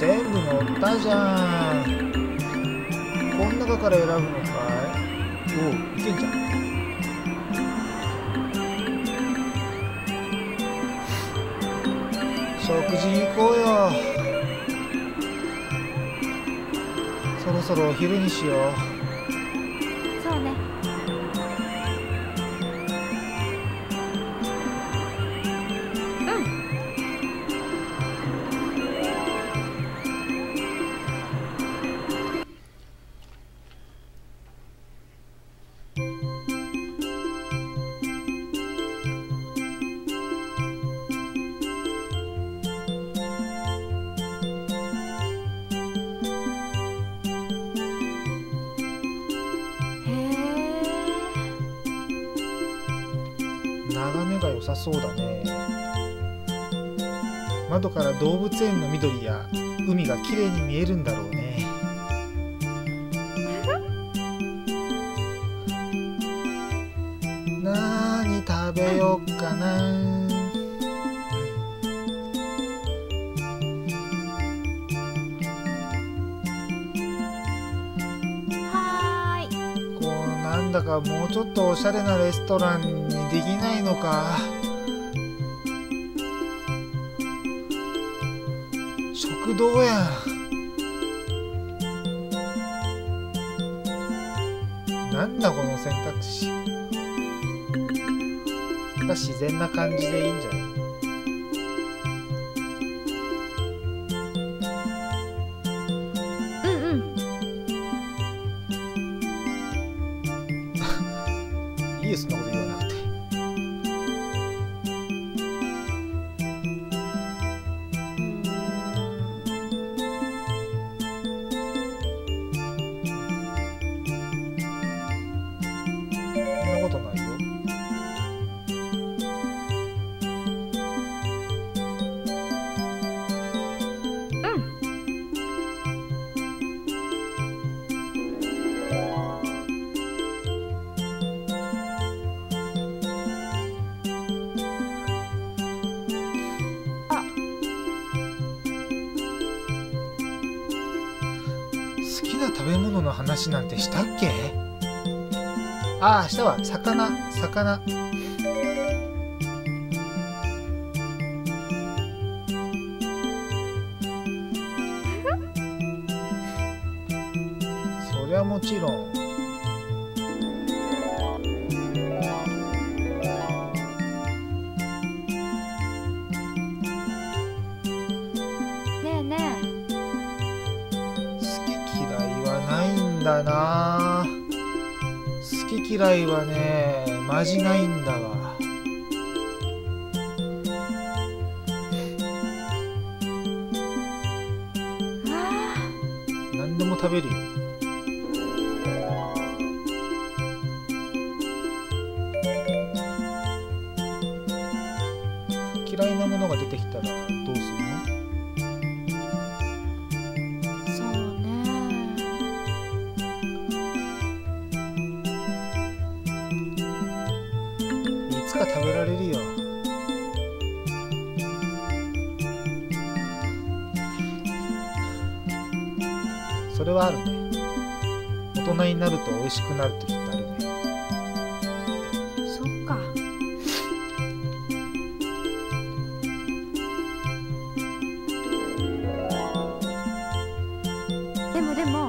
全部乗ったじゃん。こん中から選ぶのかい？おう、いけんじゃん。食事に行こうよ。そろそろお昼にしよう。 そうね。 眺めが良さそうだね。窓から動物園の緑や海がきれいに見えるんだろうね。なーに食べよっかな。 はーい。 こうなんだかもうちょっとおしゃれなレストランにできないのか。食堂やん。なんだこの選択肢。自然な感じでいいんじゃない？ うんうん。 いいよ、そんなこと言わなくて。そんなことないよ。好きな食べ物の話なんてしたっけ？ああ、したわ。魚。そりゃもちろん。 ねえね好き嫌いはないんだな。好き嫌いはね、マジないんだわ。 え。わ何でも食べるよ。嫌いなものが出てきたらどうするの？ あ、そうね。 いつか食べられるよ。それはあるね。大人になると美味しくなる時ってあるね。 そっか。でも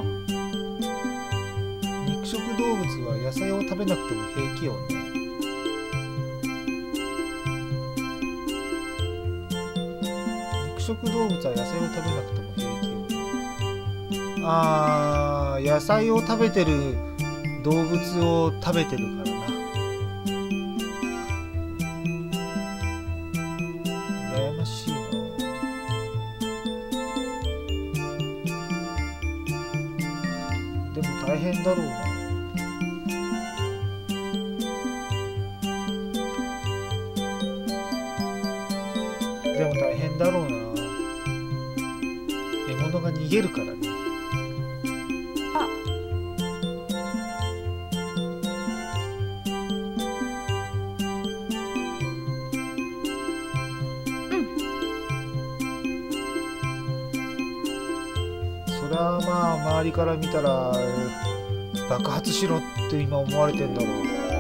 肉食動物は野菜を食べなくても平気よね。肉食動物は野菜を食べなくても平気よね。あー、野菜を食べてる動物を食べてるからな。羨ましいな。でも大変だろうな。でも大変だろうな。獲物が逃げるからね。 あ、うん。 れはまあ周りから見たら爆発しろって今思われてんだろう。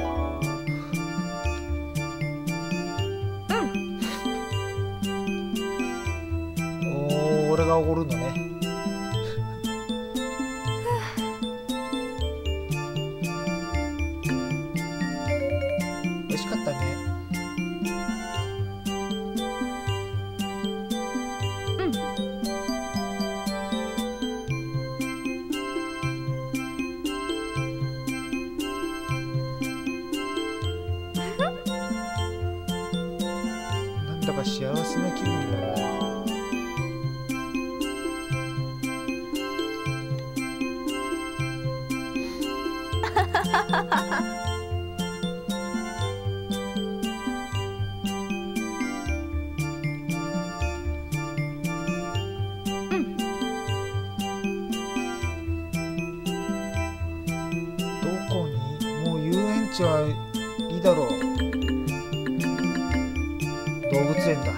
おお、俺がおごるのね。美味しかったね。なんだか幸せな気分だな。どこに？もう遊園地はいいだろう。動物園だ。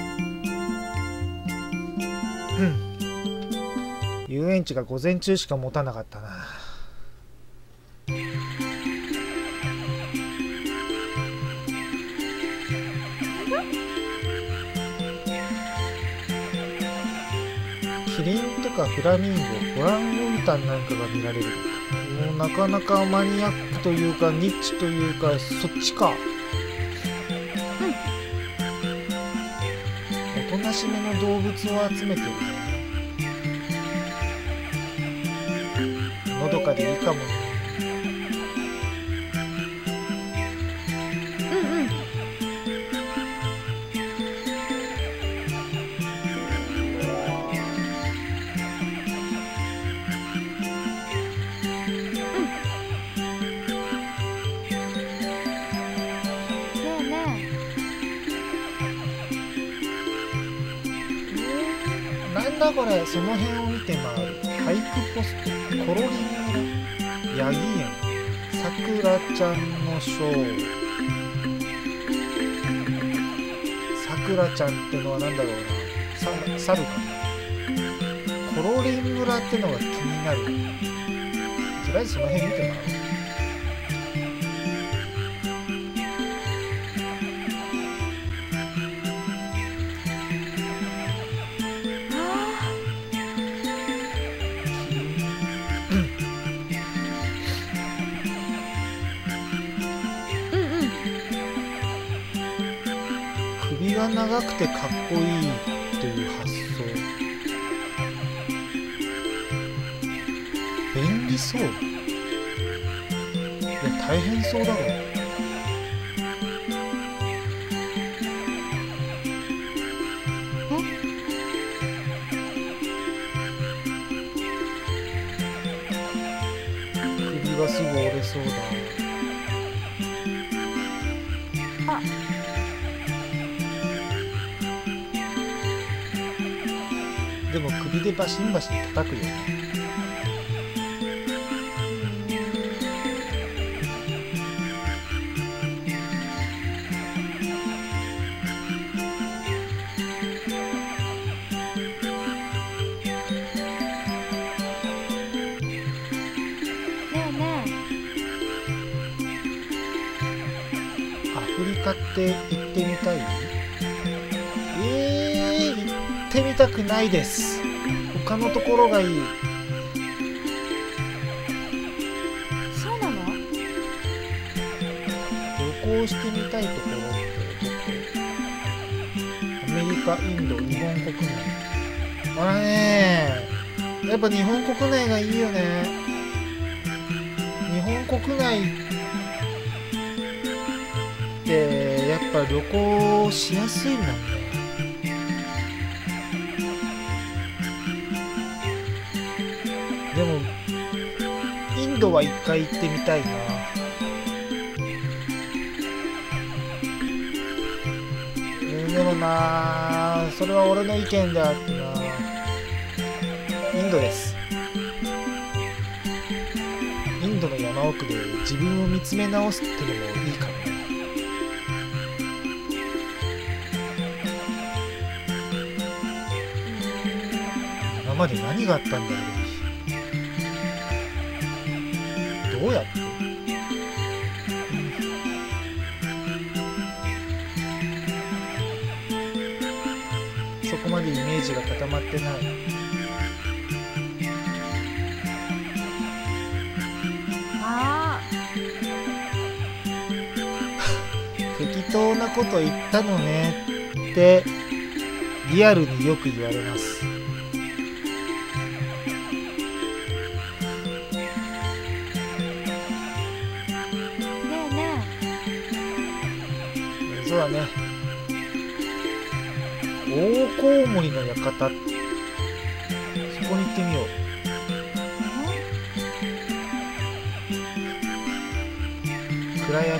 遊園地が午前中しか持たなかったな。キリンとかフラミンゴ、オランウータンなんかが見られる。もうなかなかマニアックというかニッチというかそっちか。おとなしめの動物を集めてるね。のどかでいいかもね。なんだこれ、その辺を見て回る。俳句ポスト、コロリン村、ヤギ園、さくらちゃんのショー。さくらちゃんってのはなんだろうな、猿かな。コロリン村ってのが気になる。とりあえずその辺見て回る。首が長くてかっこいいという発想。便利そう。いや大変そうだろ。首がすぐ折れそうだ。でも首でバシンバシン叩くよね。アフリカって行ってみたい？行ってみたくないです。他のところがいい。 そうなの？ 旅行してみたいところってどこ？アメリカ、インド、日本国内。やっぱ日本国内がいいよね。日本国内ってやっぱ旅行しやすいもんね。でもインドは一回行ってみたいな。でもな、それは俺の意見であってな。インドです。インドの山奥で自分を見つめ直すってのもいいかもね。今まで何があったんだろう。 どうやって、そこまでイメージが固まってない。 あ適当なこと言ったのねってリアルによく言われます。 ねえねそうだね。大コウモリの館、そこに行ってみよう。暗闇。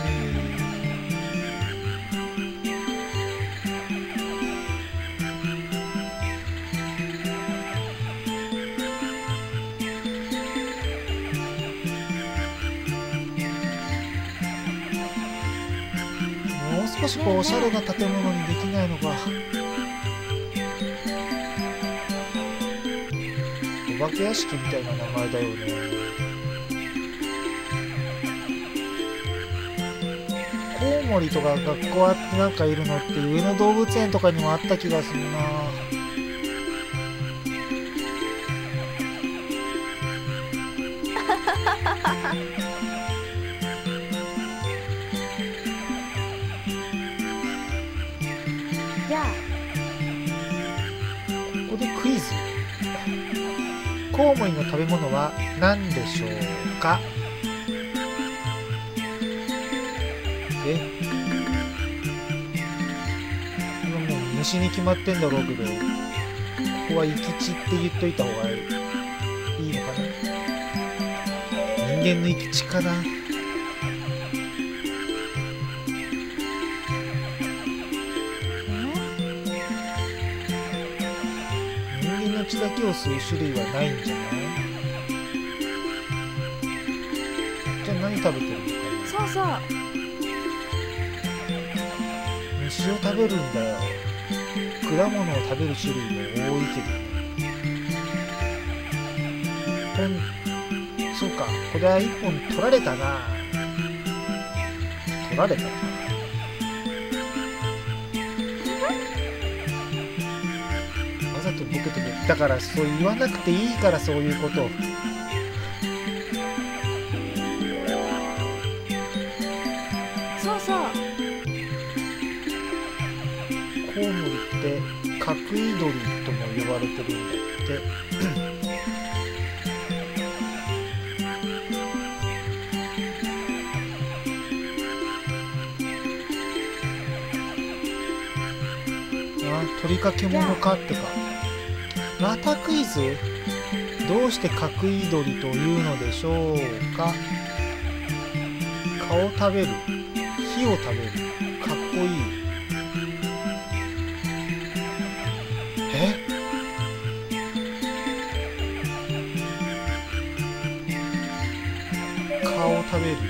もう少しこうおしゃれな建物にできないのか。お化け屋敷みたいな名前だよね。コウモリとか学校あってなんかいるのって上野動物園とかにもあった気がするな。 じゃあここでクイズ。コウモリの食べ物は何でしょうか。今もう虫に決まってんだろうけど、ここは生き地って言っといた方がいいのかな。人間の生き地かな。人間の血だけを吸う種類はないんじゃない。じゃあ何食べてるのかな。 そうそう。 虫を食べるんだよ。果物を食べる種類も多いけど。そうか、これは一本取られたな。取られたな。わざとボケてる。だからそう言わなくていいから、そういうこと。 そうそう。 コウモリって角井鳥とも呼ばれてるんだって。鳥か獣かってか。またクイズ。どうして角井鳥というのでしょうか。蚊を食べる、火を食べる、かっこいい。蚊を食べる。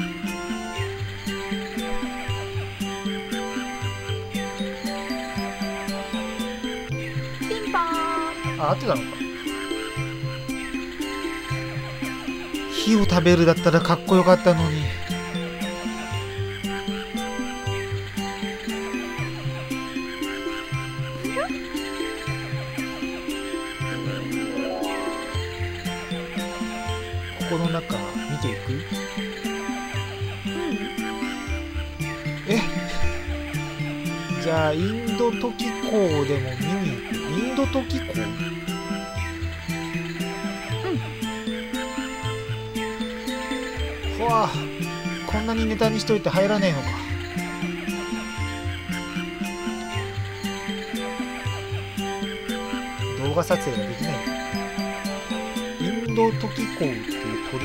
合ってたのか。火を食べるだったらかっこよかったのに。ここの中見ていく。じゃあインドトキコウでも見に行く。インドトキコウ。ふわあ、こんなにネタにしといて入らねえのか。動画撮影ができない。インドトキコウっていう鳥。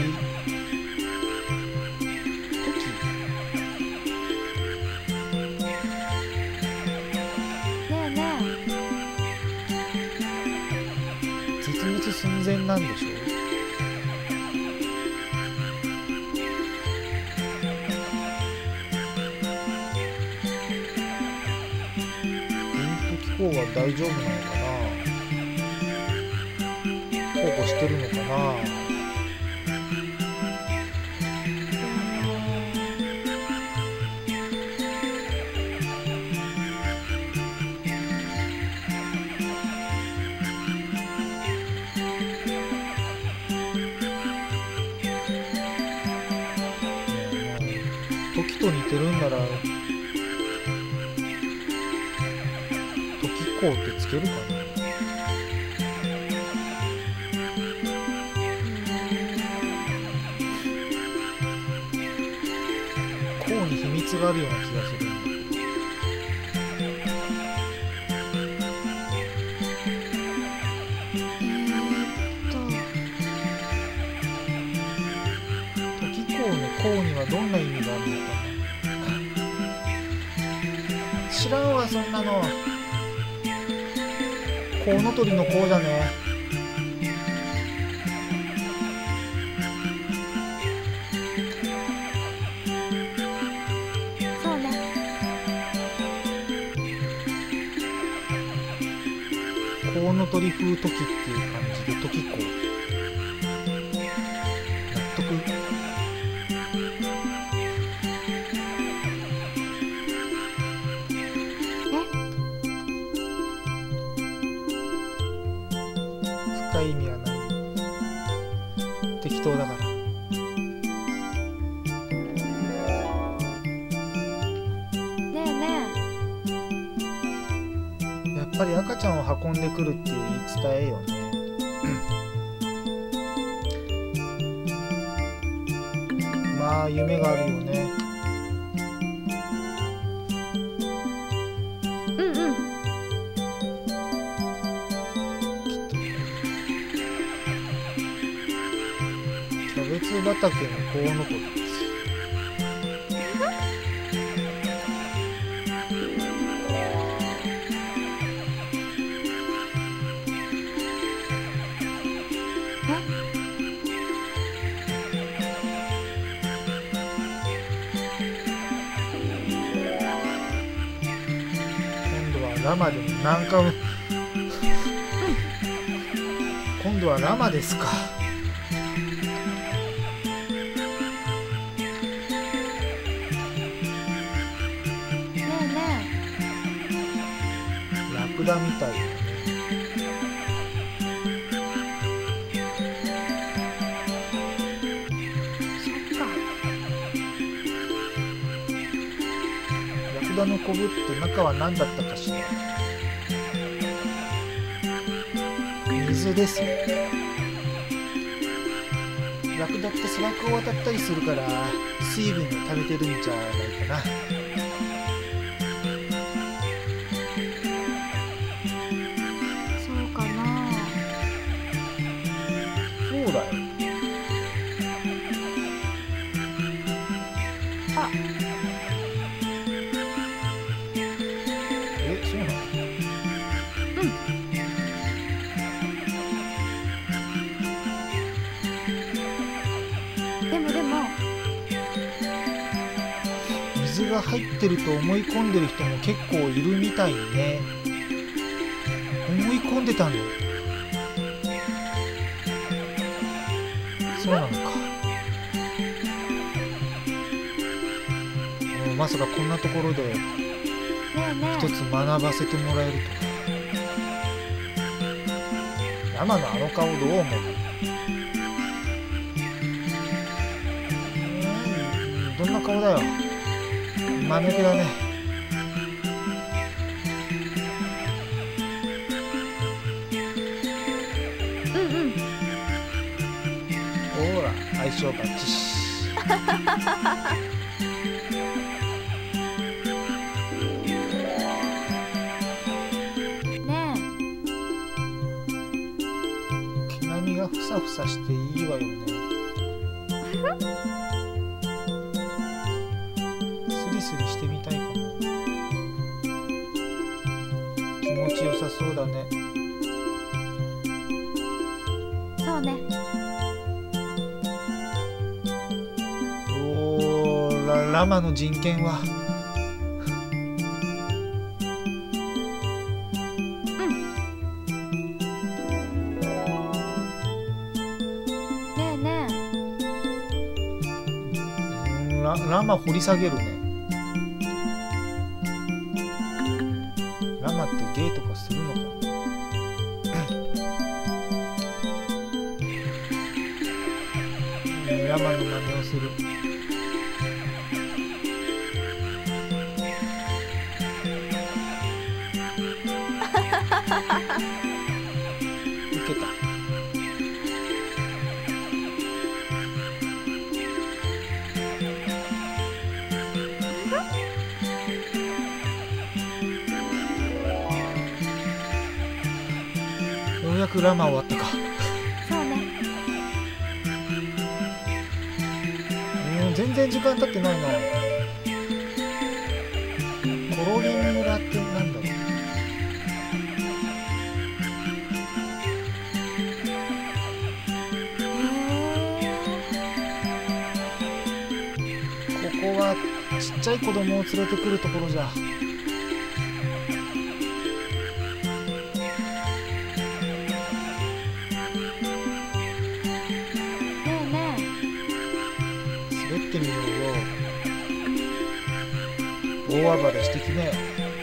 寸前なんでしょう。インド気候は大丈夫なのかな。保護してるのかな。 てるんなら時光ってつけるかな。光に秘密があるような気がするんだ。光にはどんな意味があるのかな。知らんわそんなの。コウノトリのコウだね。 そうね。 コウノトリ風時っていう感じで時光。納得。深い意味はない。適当だから。 ねえねやっぱり赤ちゃんを運んでくるっていう言い伝えよね。まあ夢があるよね。 え。うんうん。 キャベツ畑のコウノトリです。今度はラマで何回も今度はラマですか。ラクダみたいだね。 そっか。 ラクダのコブって中は何だったかしら。水ですよ。ラクダって砂漠を渡ったりするから水分を食べてるんじゃないかな。 そうかな。 そうだよ。 あ、 そうなの？ でも水が入ってると思い込んでる人も結構いるみたいね。思い込んでたの？そうなのか。まさかこんなところでねえね一つ学ばせてもらえるとは。山のあの顔どう思う？どんな顔だよ。間抜けだね。 うんうん。 ほら相性バッチシ。 ね毛並みがふさふさしていいわよね。スリスリしてみたいかも。気持ちよさそうだね。 え。そうね。 おー、ラマの人権は。 ねえねラマ掘り下げるね。ラマってゲイとかするのかな。ラマの真似をする。 やくラマ終わったか。 そうね。 全然時間経ってないな。コロリン村ってなんだろう。ここはちっちゃい子供を連れてくるところじゃ。滑ってみようよ。大暴れしてきね。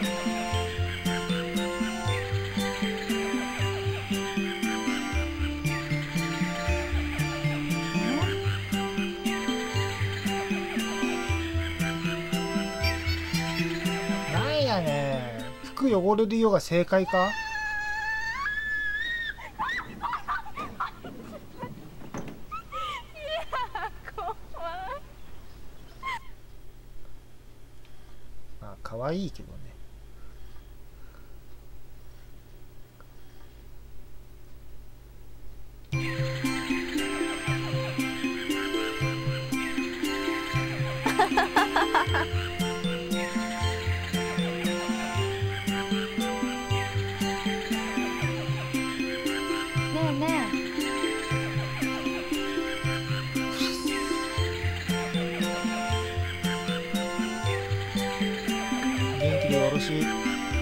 なんやねん、服汚れるよが正解か。可愛いけどね。元気でよろしい。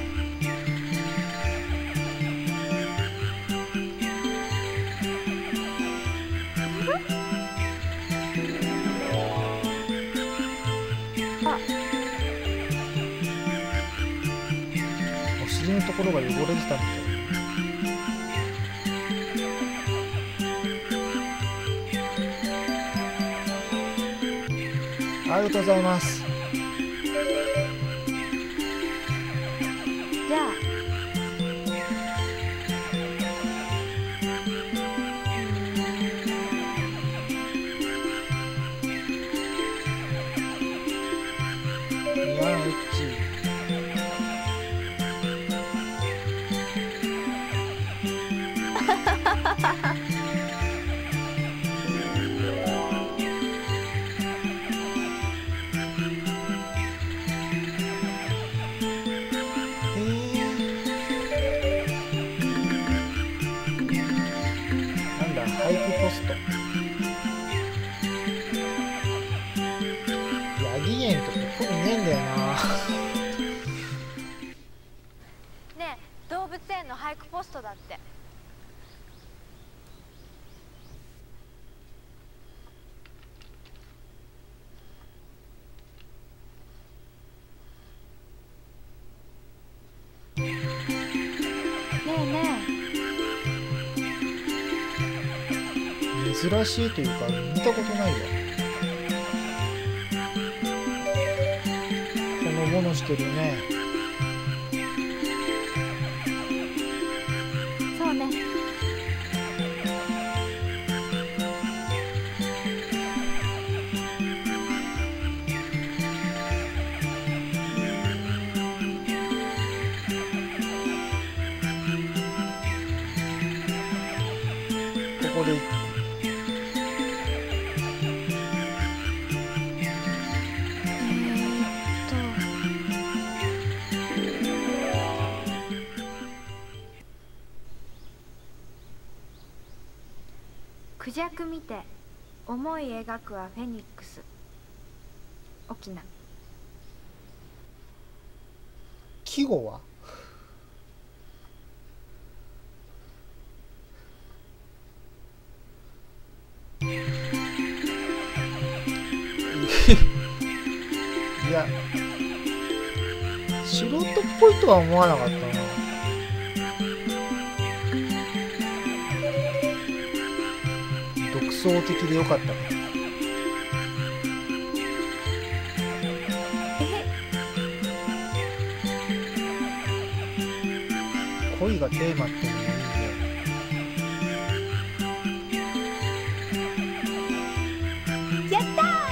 お尻のところが汚れてたみたい。ありがとうございます。 じゃあいやエッチ。なんだ俳句ポスト。ヤギ園とか興味ねえんだよな。 ねえ、動物園の俳句ポストだって。ねえね珍しいというか見たことないわ。ほのぼのしてるね。 え、そうね。 ここでクジャク見て思い描くはフェニックス。沖縄。 季語はいや素人っぽいとは思わなかったな。独創的でよかったね。恋がテーマっていうのもいいね。 やったー。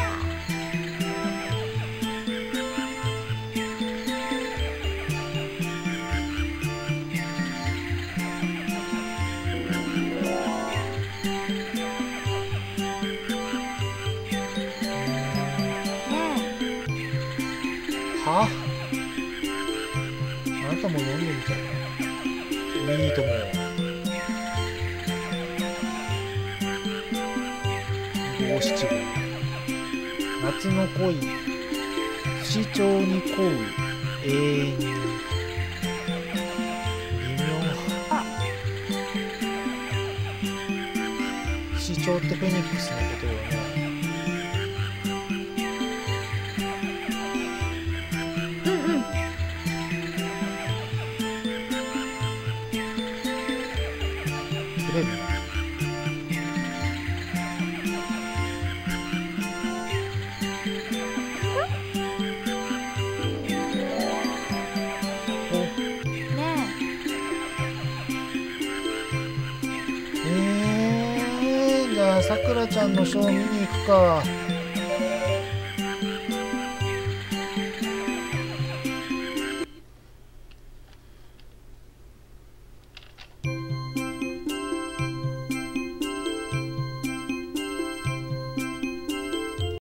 飲んでみたいな。いいと思う。五七五。夏の恋、不死鳥に恋う永遠に。微妙。不死鳥ってフェニックスのことよね。切れるな。じゃあさくらちゃんのショー見に行くか。